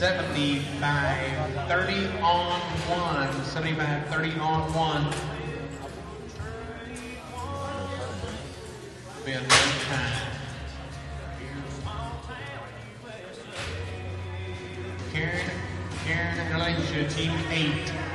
75-30 on one. 75-30 on one. Be a long time. Karen and Alicia, team 8.